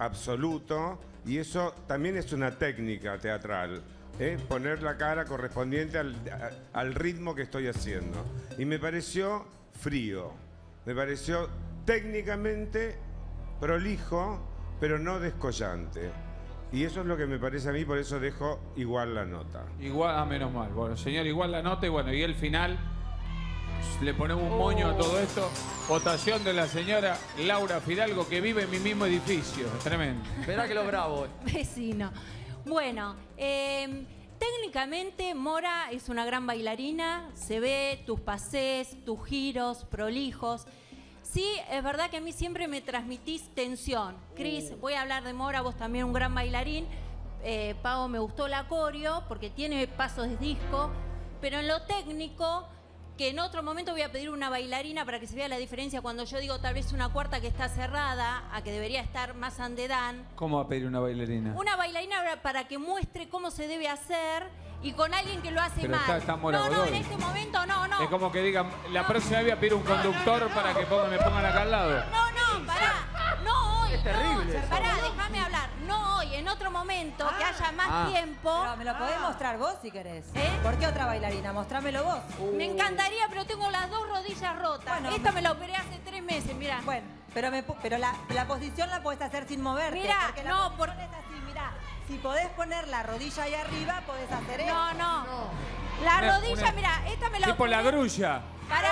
absoluto y eso también es una técnica teatral. Poner la cara correspondiente al ritmo que estoy haciendo. Y me pareció frío, me pareció técnicamente prolijo, pero no descollante. Y eso es lo que me parece a mí, por eso dejo igual la nota. Igual, menos mal. Bueno, señor, igual la nota y bueno, y el final, le ponemos un moño a todo esto. Votación de la señora Laura Fidalgo, que vive en mi mismo edificio. Es tremendo. Verá que lo bravo. Vecino. Bueno, técnicamente Mora es una gran bailarina, se ve tus pasés, tus giros, prolijos. Sí, es verdad que a mí siempre me transmitís tensión. Cris, voy a hablar de Mora, vos también un gran bailarín. Pau, me gustó la coreo porque tiene pasos de disco, pero en lo técnico, que en otro momento voy a pedir una bailarina para que se vea la diferencia cuando yo digo tal vez una cuarta que está cerrada a que debería estar más andedán. ¿Cómo va a pedir una bailarina? Una bailarina para que muestre cómo se debe hacer y con alguien que lo hace Pero mal. está Mora no, Godoy. en este momento no. Es como que digan, la próxima vez voy a pedir un conductor para que me pongan acá al lado. No, pará. No hoy. Es terrible eso. Pará, déjame hablar. No hoy, en otro momento, que haya más tiempo. Pero me lo podés mostrar vos si querés. ¿Eh? ¿Por qué otra bailarina? Mostrámelo vos. Me encantaría, pero tengo las dos rodillas rotas. Bueno, esta me la operé hace 3 meses, mirá. Bueno, pero la posición la podés hacer sin moverte. Mirá, porque la no, posición es así, mirá. Si podés poner la rodilla ahí arriba, podés hacer eso. No. La rodilla, mirá, esta me la Tipo la grulla. Pará.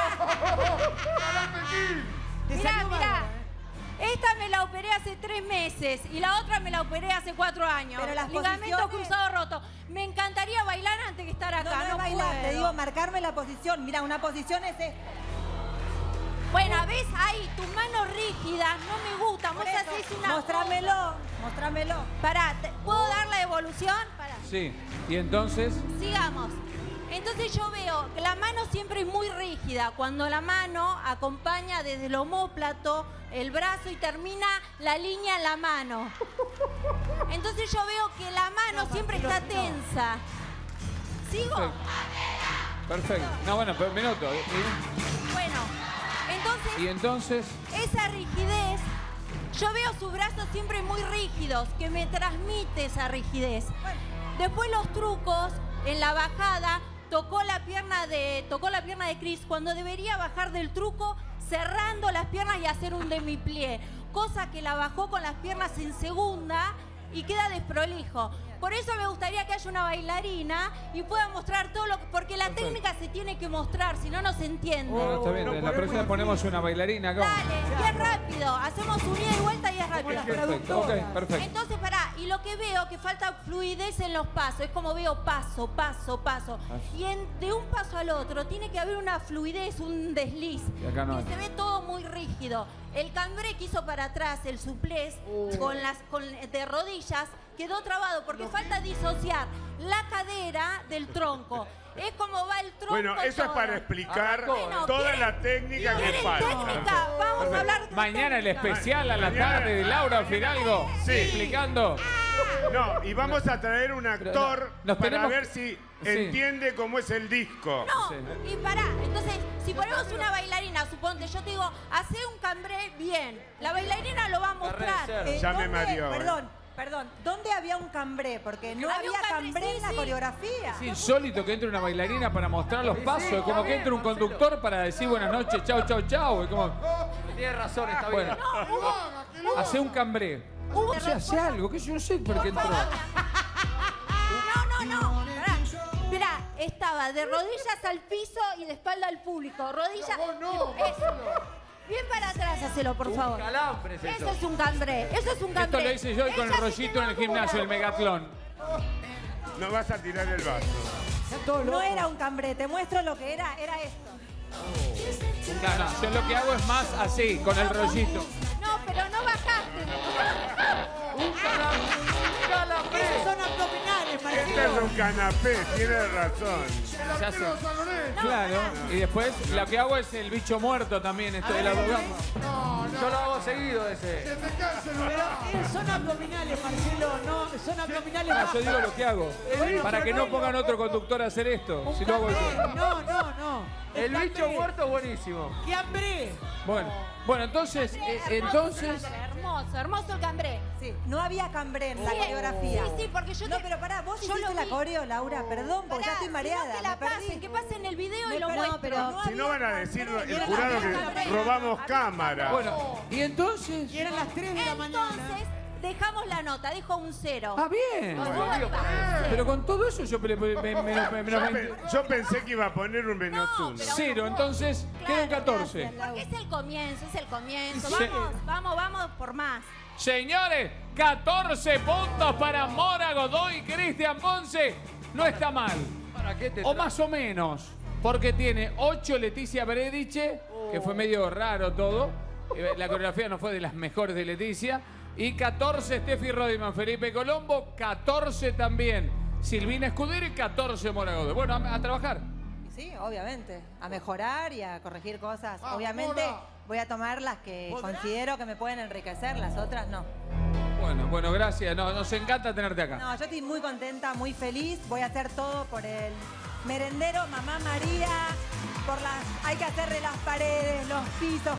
Mirá. Esta me la operé hace 3 meses y la otra me la operé hace 4 años. Pero las ligamento posiciones- cruzado roto. Me encantaría bailar antes que estar acá. No No bailar, puedo. te digo marcarme la posición. Mira, una posición es esta. Bueno, ¿ves? Ahí, tus manos rígidas, no me gustan. Vos Por eso, hacés una mostrámelo. Pará, ¿puedo dar la devolución? Pará. Sí. Y entonces, Sigamos. Entonces yo veo que la mano siempre es muy rígida. Cuando la mano acompaña desde el omóplato, el brazo y termina la línea en la mano. Entonces yo veo que la mano siempre está tensa. ¿Sigo? perfecto. No, bueno, pero me noto. Bueno, entonces Y entonces, esa rigidez, yo veo sus brazos siempre muy rígidos, que me transmite esa rigidez. Después los trucos, en la bajada, tocó la pierna de Cris cuando debería bajar del truco cerrando las piernas y hacer un demi-plié, cosa que la bajó con las piernas en segunda y queda desprolijo. Por eso me gustaría que haya una bailarina y pueda mostrar todo lo que... Porque la técnica se tiene que mostrar, si no, no se entiende. bueno, está bien. En la próxima ponemos una bailarina acá. Dale, y es rápido. Hacemos un ida y vuelta y es rápido. Perfecto, ok, perfecto. Entonces, pará, y lo que veo que falta fluidez en los pasos. Es como veo paso. Y de un paso al otro tiene que haber una fluidez, un desliz. Y acá no que hay. se ve todo muy rígido. El cambré que hizo para atrás, el suplés, de rodillas, quedó trabado porque falta disociar la cadera del tronco. Es como va el tronco. Bueno, eso es todo. para explicar Bueno, toda ¿quieren- la técnica que ¿quieren falta. técnica? Vamos a hablar de Mañana el técnica. especial a la Mañana. tarde de Laura Fidalgo. Sí. Explicando. No, y vamos a traer un actor nos para tenemos- ver si Sí. entiende cómo es el disco. No, Sí. y pará, entonces, si ponemos una bailarina, suponte, yo te digo, hacé un cambré bien. La bailarina lo va a mostrar. Ya me ¿Dónde- mareó, Perdón, ¿dónde había un cambré? Porque no Había había un cambré, cambré sí, en la sí. coreografía. Es insólito que entre una bailarina para mostrar los pasos. Es como que entre un conductor para decir buenas noches, chau. Es como, Tiene razón, está bien. bueno, hace un cambré. Hubo- O sea, hace algo, que yo no sé por qué entró. No. Pará. Mirá, estaba de rodillas al piso y de espalda al público. Rodillas. Eso. Bien para atrás, hacelo, por favor. Calambre es Eso eso. es un cambré. Eso es un cambré. Esto lo hice yo y con el Ella se rollito quedó en el gimnasio, el dura. megatlón. No vas a tirar el vaso. No era un cambré, te muestro lo que era esto. No, yo lo que hago es más así, con el rollito. No, pero no bajaste. Esos son abdominales, Este Marcelo. es un canapé, tiene razón. Se hace- Claro. Y después lo que hago es el bicho muerto también, esto de la abogada. Yo lo hago seguido ese. Pero son abdominales, Marcelo. No, son abdominales. Yo digo lo que hago. Para que no pongan otro conductor a hacer esto. Si lo hago yo. No. El bicho muerto es buenísimo. ¡Qué hambre! Bueno, entonces, Hermoso el cambré, hermoso el cambré. Sí, No había cambré en la Sí, coreografía. sí, porque yo No, te- pero pará, vos yo hiciste lo la vi. coreo, Laura, perdón, porque ya Pará, estoy mareada. Si no que la me perdí. pasen, que pasen el video Me y lo perdí, muestro. pero Si no van a decir el jurado que Había robamos cambré. cámara. Bueno, y entonces. Y eran las 3 de la mañana. Entonces, dejamos la nota, dijo un 0. Ah, bien. Con Bueno. todo el pase. Pero con todo eso yo Yo pensé que iba a poner un menos No, uno. pero- cero, entonces quedan 14. Porque es el comienzo, es el comienzo. Sí. Vamos por más. Señores, 14 puntos para Mora Godoy y Cristian Ponce. No está mal. ¿Para qué te O más o menos. Porque tiene 8 Leticia Berediche, que fue medio raro todo. La coreografía no fue de las mejores de Leticia. Y 14 Steffi Rodiman, Felipe Colombo. 14 también Silvina Escudero y 14 Mora Godoy. Bueno, a trabajar. Sí, obviamente. A mejorar y a corregir cosas. Obviamente voy a tomar las que considero que me pueden enriquecer, las otras no. Bueno, gracias. Nos encanta tenerte acá. No, yo estoy muy contenta, muy feliz. Voy a hacer todo por el merendero Mamá María. Hay que hacerle las paredes, los pisos.